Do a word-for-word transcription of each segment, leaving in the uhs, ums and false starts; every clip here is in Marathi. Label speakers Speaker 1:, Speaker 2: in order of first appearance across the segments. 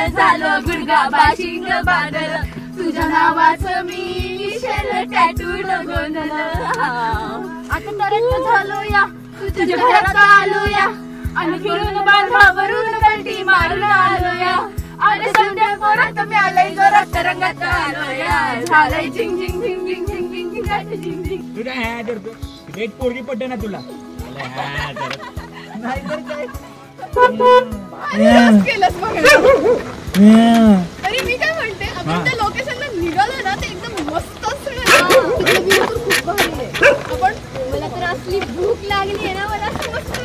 Speaker 1: झालं गुडगा बाशिंग बांधलं तुझ्या नावाचं मी निशेल टॅटून गोंधलं आता तर झालो या तुझ्या घरात आलो या आणि फिरून बांधावरून गंटी मारून आलो या अरे संध्या पोरात मी आलोय जोरात रंगात आलो या झालंय झिंग झिंग झिंग झिंग झिंग झिंग झिंग झिंग झिंग
Speaker 2: तुला हा करतो रेट पोरगी पडते ना तुला नाही तर काय
Speaker 1: केलंच बघ अरे मी काय म्हणते आपण त्या लोकेशनला निघालो ना ते एकदम मस्त आपण मला तर असली भूक लागली आहे ना मला असं मस्त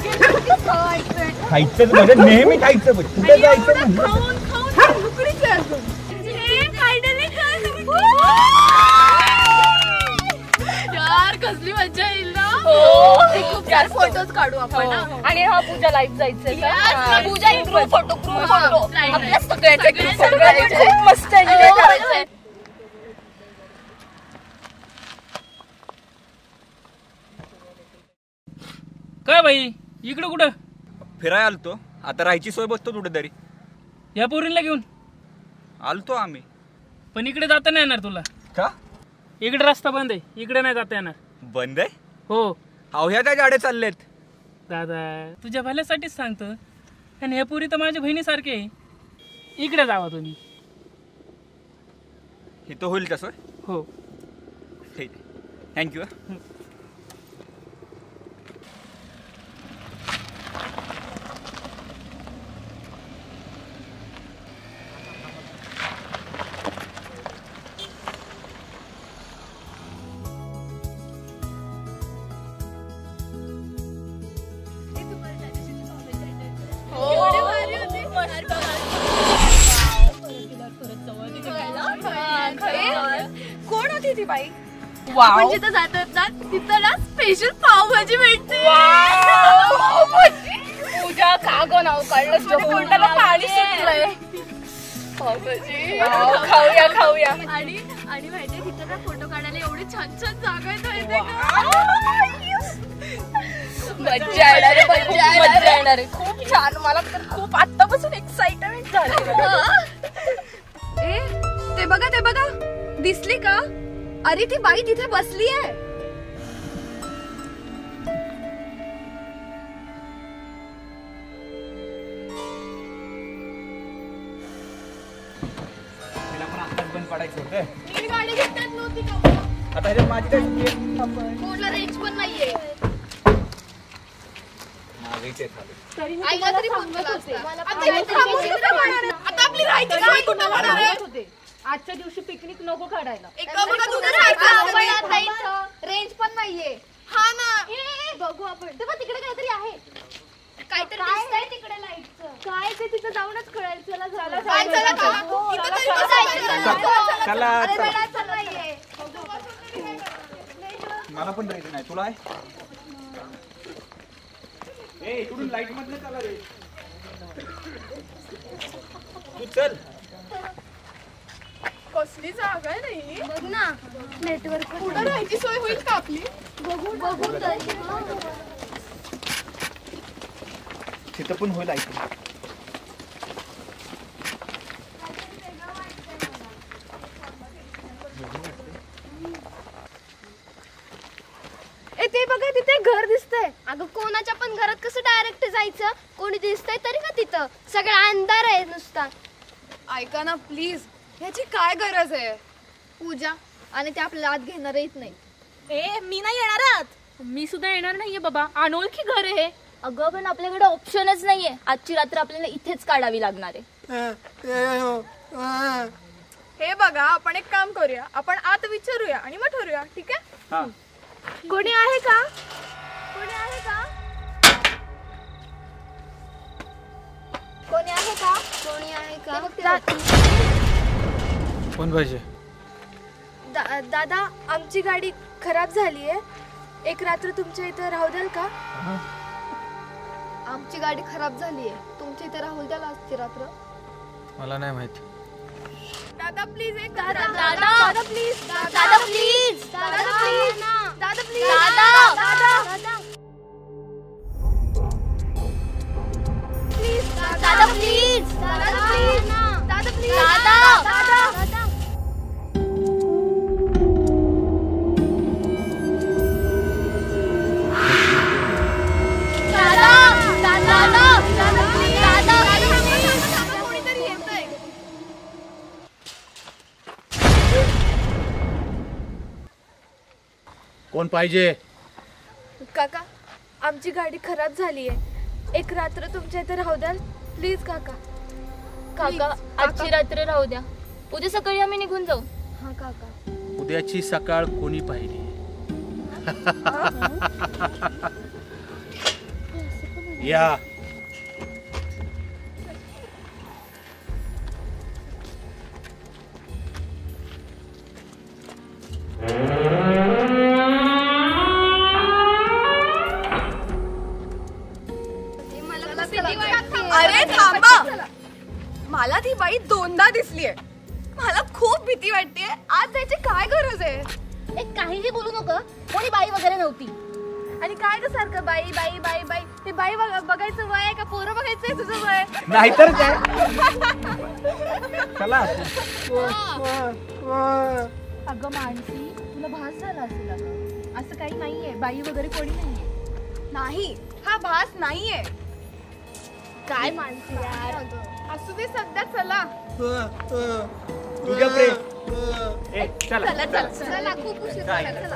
Speaker 2: खायचं म्हणजे नेहमी खायचं पण कुठे जायचं
Speaker 1: खाऊन खाऊन भुकरीच आहे अजून हे फायनली यार कसली मजा येईल ना खूप चार फोटोज काढू आपण
Speaker 3: आणि हा पूजा लाईव्ह जायचंय
Speaker 1: का
Speaker 3: Pooja group photo group photo आपल्या सगळ्याचे ग्रुप फोटो खूप मस्त एन्जॉय करायचंय
Speaker 4: काय बाई इकडं कुठं
Speaker 2: फिरायला आलतो आता राहायची सोय बसतो कुठेतरी
Speaker 4: या पोरींला घेऊन
Speaker 2: आलतो आम्ही
Speaker 4: पण इकडे जाता नाही येणार तुला
Speaker 2: का
Speaker 4: इकडे रस्ता बंद आहे इकडे नाही जाता येणार
Speaker 2: बंद आहे
Speaker 4: हो
Speaker 2: अहो ह्या त्या गाड्या चाललेत
Speaker 4: दादा तुझ्या भल्यासाठीच सांगतो आणि हे पोरी तर माझ्या बहिणीसारखे आहे इकडे जावा तुम्ही
Speaker 2: इथं होईल तसं
Speaker 4: हो
Speaker 2: ठीक थँक्यू
Speaker 1: कोण होती ती बाई आपण जिथं जातात ना तिथं ना स्पेशल पावभाजी मिळते
Speaker 3: पूजा का ग नाव काढलं तोंडाला पाणी सुटलंय
Speaker 1: पावभाजी
Speaker 3: खाऊया खाऊया
Speaker 1: आणि आणि माहितीये तिथं ना फोटो काढायला एवढी छान छान जागा येत
Speaker 3: मज्जा येणार आहे मज्जा येणार आहे खूप छान मला तर खूप आतापासून एक्साइटमेंट झाली
Speaker 1: ए ते बघा ते बघा दिसली का अरे ती बाई तिथे बसली आहे
Speaker 2: तिला पण आताच बंद पडायचं होतं
Speaker 1: ही गाडी घेतात नव्हती का
Speaker 2: आता ह्याच्यात माझी काय चुकी आहे?
Speaker 1: कोणला रेंज पण नाहीये
Speaker 2: मागायचे झाले
Speaker 1: आईला तरी फोन केला असता आता हे थांबून कुठे जाणार आहे? आता आपली राहायची सोय कुठे होणार आहे?
Speaker 3: आजच्या दिवशी पिकनिक नको काढायला
Speaker 1: एका बघा तुझं राहायचं रेंज पण नाहीये हा ना
Speaker 3: बघू आपण तेव्हा तिकडे काहीतरी आहे
Speaker 1: काहीतरी दिसतंय तिकडे लाईटचं
Speaker 3: काय ते तिथं जाऊनच कळेल चला झालं
Speaker 1: काय चला का इथं तरी बसायचं
Speaker 2: चला
Speaker 1: अरे
Speaker 2: चला.
Speaker 1: वेळाचं नाहीये
Speaker 2: मला पण राहायचं नाही तुला आहे ए इकडून लाईट मधनं चला रे तू चल
Speaker 1: कसली जागा आहे नाही
Speaker 3: बघ ना नेटवर्क
Speaker 1: कुठं राहायची सोय होईल का आपली
Speaker 3: बघू बघू
Speaker 2: तिथं पण होईल ऐकून
Speaker 1: ए ते बघा तिथे घर दिसतंय अगं कोणाच्या पण घरात कसं डायरेक्ट जायचं कोणी दिसतंय तरी का तिथं सगळा अंधार आहे नुसता ऐका ना प्लीज ह्याची काय गरज आहे पूजा आणि ते आपल्याला आत घेणार येत नाही
Speaker 3: ए मी नाही येणार मी सुद्धा येणार नाहीये बाबा अनोळखी घर आहे अगं पण आपल्याकडे ऑप्शनच नाहीये आजची रात्र आपल्याला इथेच काढावी लागणार आहे
Speaker 1: हे बघा आपण एक काम करूया आपण आत विचारूया आणि मग ठरूया ठीक आहे
Speaker 2: हा
Speaker 1: कोणी आहे का कोणी आहे का कोणी आहे का कोणी आहे का
Speaker 4: कोण पाहिजे
Speaker 1: दा, दादा आमची गाडी खराब झाली आहे एक रात्र तुमच्या इथे राहू द्याल का आमची गाडी खराब झाली आहे तुमच्या इथे राहू द्याल आजची रात्र
Speaker 4: मला नाही माहिती
Speaker 1: दादा प्लीज एक दादा
Speaker 3: दादा
Speaker 1: दादा प्लीज
Speaker 3: दादा प्लीज
Speaker 1: दादा प्लीज दादा प्लीज
Speaker 3: दादा
Speaker 1: दादा
Speaker 3: प्लीज दादा प्लीज
Speaker 1: दादा प्लीज
Speaker 5: कोण पाहिजे?
Speaker 1: काका, आमची गाडी खराब झाली आहे. एक रात्र तुमच्या इथे राहू द्याल प्लीज काका.
Speaker 3: काका आजची रात्र राहू द्या, उद्या सकाळी आम्ही निघून जाऊ.
Speaker 1: हा काका.
Speaker 5: उद्याची सकाळ कोणी पाहिली? या.
Speaker 1: अरे थांबा, मला ती बाई दोनदा दिसलीये. मला खूप भीती वाटते. आज जायची काय गरज आहे?
Speaker 3: एक काहीही बोलू नको, कोणी बाई वगैरे नव्हती.
Speaker 1: आणि काय ग सारखं बाई बाई बाई बाई? ते बाई बघ- बघायचं वय आहे का पोरं बघायचंय तुझं वय?
Speaker 2: नाहीतर काय. चला.
Speaker 1: अगं मानसी, तुला भास झाला असेल. अगं असं काही नाहीये, बाई वगैरे कोणी नाहीये. नाही, हा भास नाहीये. काय मानसी यार, असू दे सध्या. चला
Speaker 2: तुझ्या प्रेम. ए, चला
Speaker 1: चला चला चला, खूप उशीर झाला. चला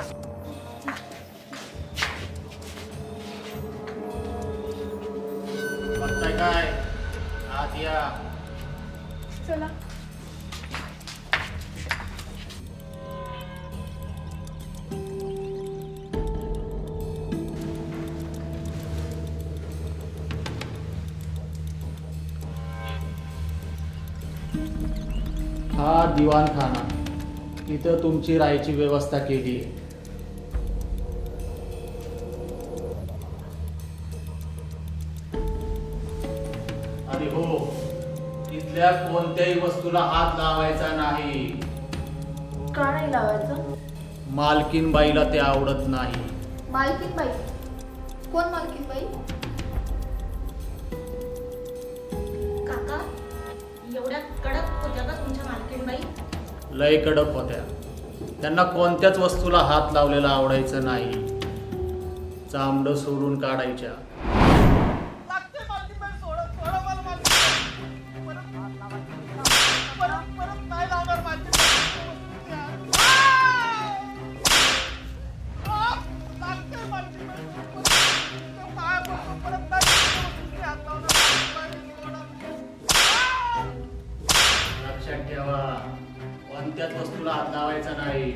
Speaker 5: बघताय काय? आत या.
Speaker 1: चला.
Speaker 5: हा दिवाणखाना, इथं तुमची राहायची व्यवस्था केली आहे. आणि हो, इथल्या कोणत्याही वस्तूला हात लावायचा नाही.
Speaker 1: का नाही लावायचं?
Speaker 5: मालकीन बाईला ते आवडत नाही.
Speaker 1: मालकीन बाई? कोण मालकीन बाई?
Speaker 3: काका, एवढ्या कडक होत्या का तुमच्या मालकीण बाई?
Speaker 5: लय कडक होत्या. त्यांना कोणत्याच वस्तूला हात लावलेला आवडायचं नाही. चामडं सोडून काढायच्या. लक्षात ठेवा, कोणत्याच वस्तूला हात लावायचा नाही.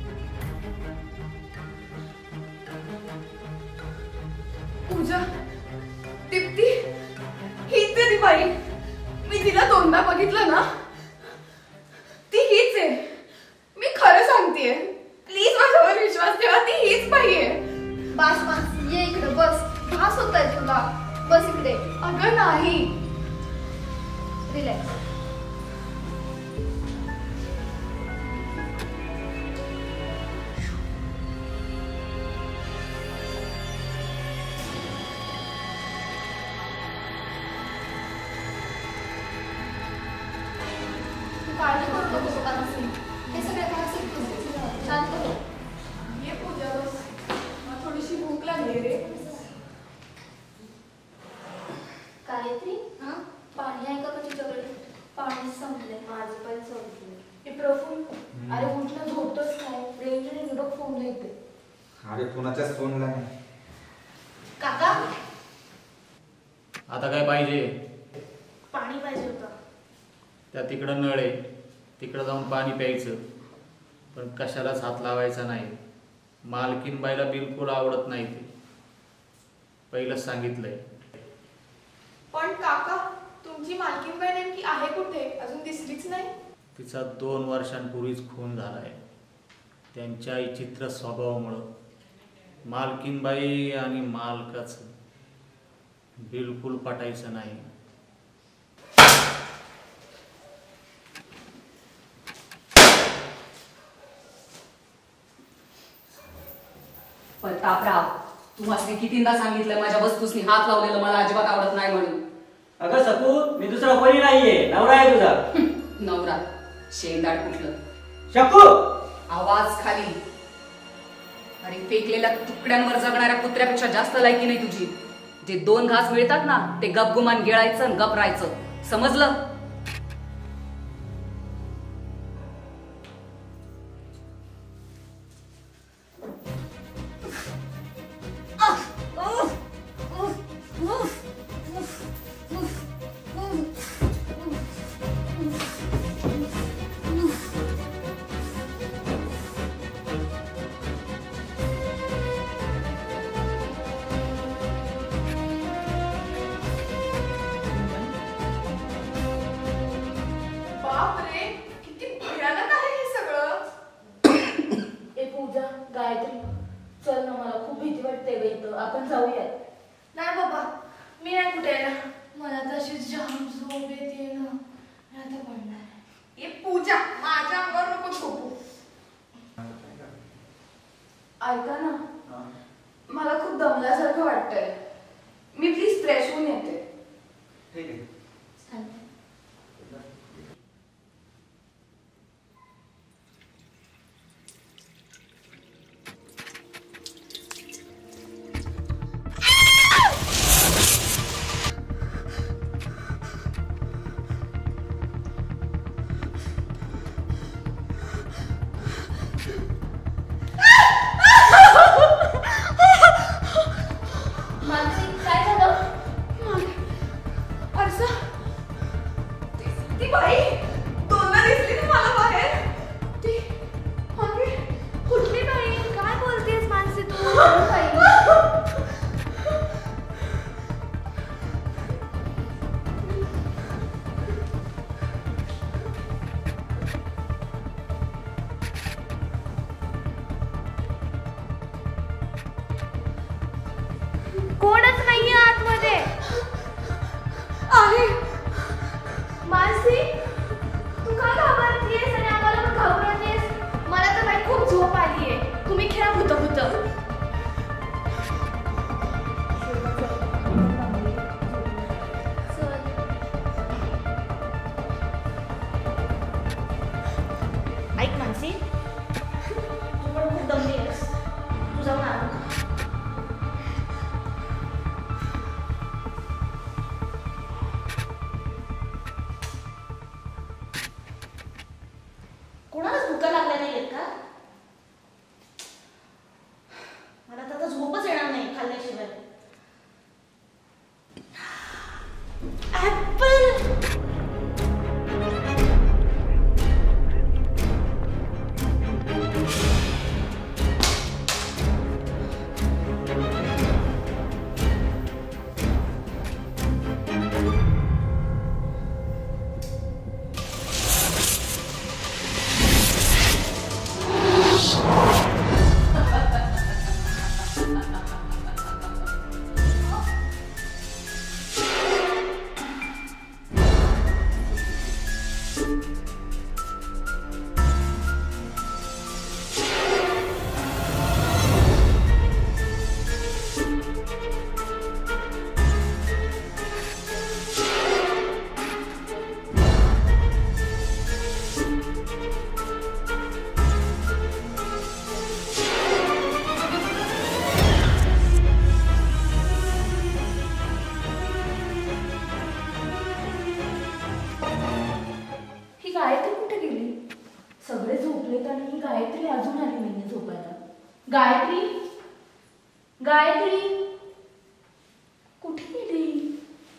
Speaker 1: पूजा, दीप्ती, हीच आहे ती बाई. मी तिला दोनदा बघितलं ना, ती हीच आहे. मी खरं सांगतेय, प्लीज माझ्यावर विश्वास ठेवा. ती हीच बाई आहे.
Speaker 6: बस बस, ये इकडे बस. भास होत आहे तुला. बस इकडे.
Speaker 1: अगं नाही.
Speaker 6: रिलॅक्स. काळजी करू नको स्वतःची. हे सगळे भास आहेत. शांत हो.
Speaker 1: ये पूजा, बस. मला थोडीशी भूक लागली रे.
Speaker 6: गायत्री, पाणी आहे का तुझ्याकडे? पाणी संपलंय. माझं पण संपलंय.
Speaker 1: हे प्रफुल, अरे म्हटलं झोपतोच काय? रेंजने निरोप फोन येते.
Speaker 2: अरे कुणाच्याच फोनला नाही.
Speaker 1: काका,
Speaker 5: आता काय पाहिजे?
Speaker 1: पाणी पाहिजे होतं.
Speaker 5: त्या तिकडं नळ आहे, तिकडं जाऊन पाणी प्यायचं. पण कशालाच हात लावायचा नाही. मालकीन बाईला बिलकुल आवडत नाही ते. पहिलंच सांगितलंय.
Speaker 1: पण काका, तुमची मालकीन बाई नेमकी आहे कुठे? अजून दिसलीच नाही.
Speaker 5: तिचा दोन वर्षांपूर्वीच खून झालाय. त्यांच्या विचित्र स्वभावामुळं मालकीनबाई आणि मालकाचं बिलकुल पटायचं नाही.
Speaker 7: प्रतापराव, तुम्हाला कितींदा सांगितलं माझ्या वस्तूसनी हात लावलेलं मला अजिबात आवडत नाही म्हणून.
Speaker 8: अगं सकू, मी दुसरा कोणी नाहीये, नवरा आहे तुझा.
Speaker 7: नवरा शेंदाड कुठलं?
Speaker 8: शकू,
Speaker 7: आवाज खाली. अरे फेकलेल्या तुकड्यांवर जगणाऱ्या कुत्र्यापेक्षा जास्त लायकी नाही तुझी. जे दोन घास मिळतात ना, ते गपगुमान गिळायचं आणि गप राहायचं. समजलं?
Speaker 3: भेटते ग इथं, आपण जाऊयात.
Speaker 1: नाही बाबा, मी नाही कुठे येणार. मला तशी जाम झोप येते ना, मी आता पडणार. ये पूजा, माझ्या अंगावर नको झोपू. ऐका ना, मला खूप दमल्यासारखं वाटतंय. मी प्लीज फ्रेश होऊन येते.
Speaker 2: ठीक आहे.
Speaker 1: कोणच नाहीये आतमध्ये. आहे मानसी, तू का घाबरतेस आणि आम्हाला पण घाबरतेस? मला तर बाई खूप झोप आलीये. तुम्ही खेळा भूत भूत. ऐक मानसी, तू पण खूप दमली आहेस. तू जाऊन आराम कर. कोणालाच भुका लागल्या नाहीयेत का? मला तर आता झोपच येणार नाही खाल्ल्याशिवाय. ऍपल. गायत्री कुठे गेली? सगळे झोपलेत आणि ही गायत्री अजून आली नाहीये झोपायला. गायत्री, गायत्री कुठे गेली?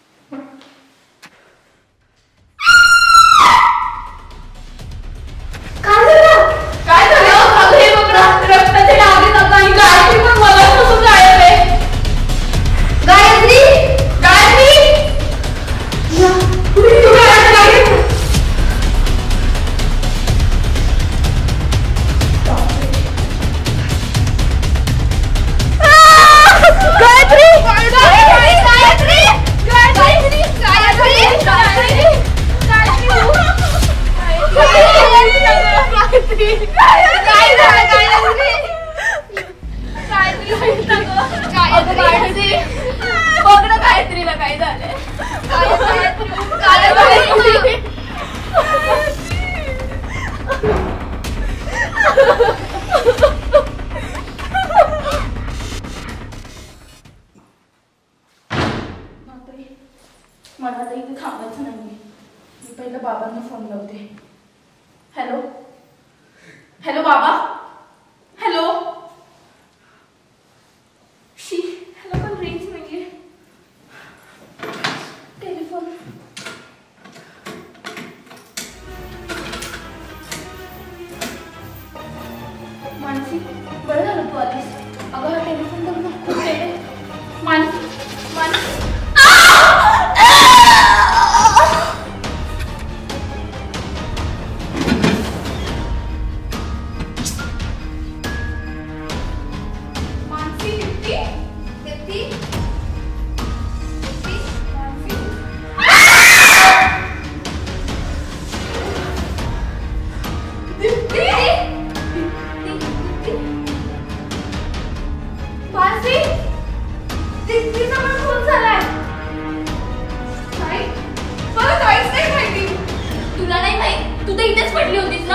Speaker 1: काय झालं? काय झालं? अगं हे बघ ना, रक्ताचे डाग आहेत आता. ही गायत्री पण मगाचपासून गायब आहे. गायत्री, गायत्री या, कुठे तू गायब आहे? गायत्री, गायत्री, गायत्री, गायत्री, गायत्री, गायत्री, गायत्री, काय झालं गायत्री? गायत्री, बघ ना गायत्रीला काय झालंय. गायत्री, गायत्री, मला आता इथे थांबायचं नाहीये. मी पहिलं बाबांना फोन लावते. हॅलो, हॅलो बाबा, हॅलो. शी, ह्याला पण रेंज नाहीये. टेलिफोन. मानसी, बरं झालं तू आलीस. अगं हा टेलिफोन तर ना खूप आहे. मानसी, मानसी,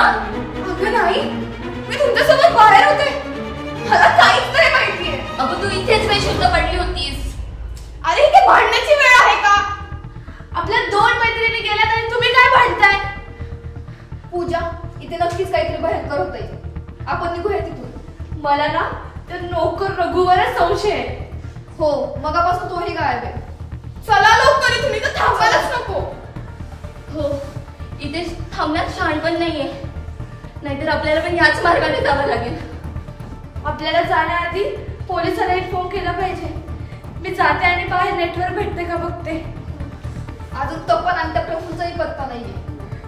Speaker 1: अगं नाही, मी तुमच्यासोबत बाहेर होते, मला काहीच नाही माहितीये.
Speaker 6: अगं तू इथेच बेशुद्ध पडली होतीस.
Speaker 1: अरे इथे भांडण्याची वेळ आहे का? आपल्या दोन मैत्रिणी गेल्यात आणि तुम्ही काय भांडताय? पूजा, इथे नक्कीच काहीतरी भयंकर होतंय. आपण निघूया तिथून. मला ना त्या नोकर रघुवरच संशय आहे. हो, मगापासून तोही गायब आहे. चला लवकर इथून, इथं थांबायलाच नको.
Speaker 6: हो, इथे थांबण्यात शहाणपण नाहीये, नाहीतर आपल्याला पण याच मार्गाने जावं लागेल.
Speaker 1: आपल्याला जाण्याआधी पोलिसांना एक फोन केला पाहिजे. मी जाते आणि बाहेर नेटवर्क भेटते का बघते. अजून तो पण अंत्यप्रभूचाही पत्ता नाहीये.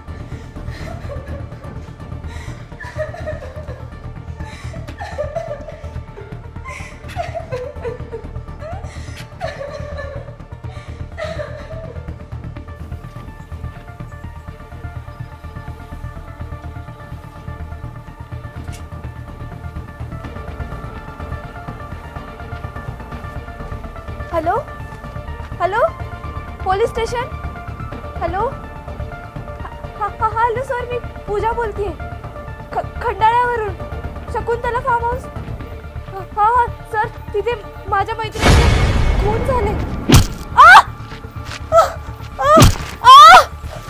Speaker 1: Hello hello police station. Hello हा हा हॅलो सर, मी पूजा बोलतेय ख खंडाळ्यावरून, शकुंतला फार्म हाऊस. हा हा सर, तिथे माझ्या मैत्रिणीचे खून झाले. आ! आ! आ! आ!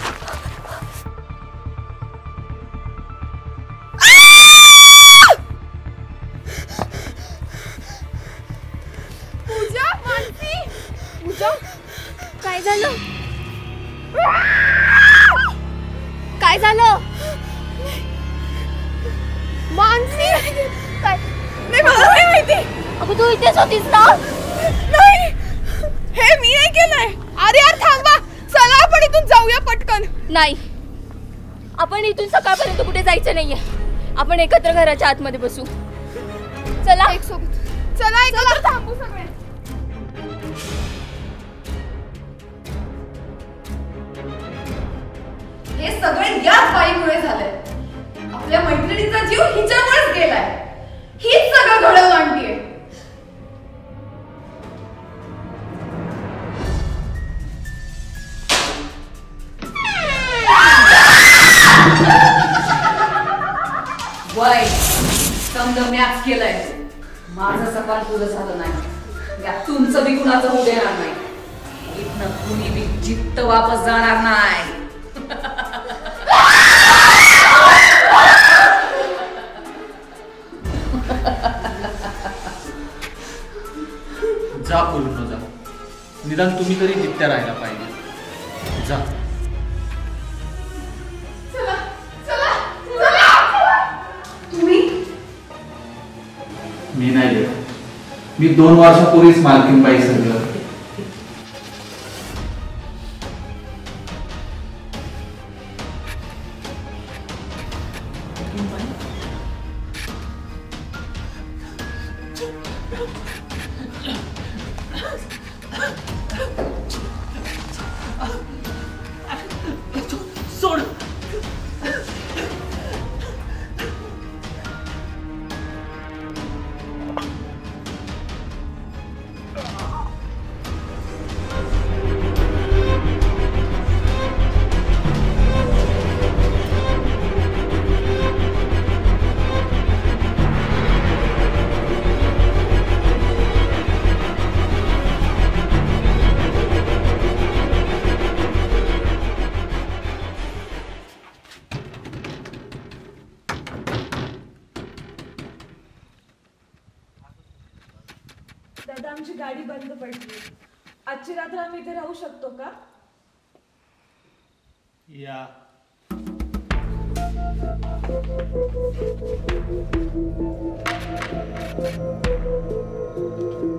Speaker 1: पूजा, मानसी, पूजा, काय झालं? काय झालं? मानसी, काय? नाही, मला नाही माहिती.
Speaker 6: अगं तू इथेच होतीस ना?
Speaker 1: नाही, हे मी नाही केलंय. अरे यार थांबा, चला आपण इथून जाऊया पटकन.
Speaker 6: नाही, आपण इथून सकाळपर्यंत कुठे जायचं नाहीये. आपण एकत्र घराच्या आतमध्ये बसू. चला
Speaker 1: एक सोबत. चला एकत्र थांबू सगळे.
Speaker 7: हे सगळे याच बाईमुळे झालंय. आपल्या मैत्रिणीचा जीव हिच्यामुळेच गेलाय. हीच सगळं घडवून आणतीये. वय समजा मॅच केलंय. माझं सकाळ तुझं झालं नाही, या तुमचं बी कुणाचं होऊ देणार नाही. इथनं कुणी बी जित्त वापस जाणार नाही.
Speaker 5: जा बोलून जा, निदान तुम्ही तरी जित्त्या राहायला पाहिजे. जा.
Speaker 1: चला चला चला.
Speaker 7: तुम्ही
Speaker 5: मी नाही गेलो. मी दोन वर्षापूर्वीच मालकीनबाई सगळं.
Speaker 4: सोड.
Speaker 1: दादा, आमची गाडी बंद पडली. आजची रात्र आम्ही इथे राहू शकतो का?
Speaker 5: या.
Speaker 1: Thank you.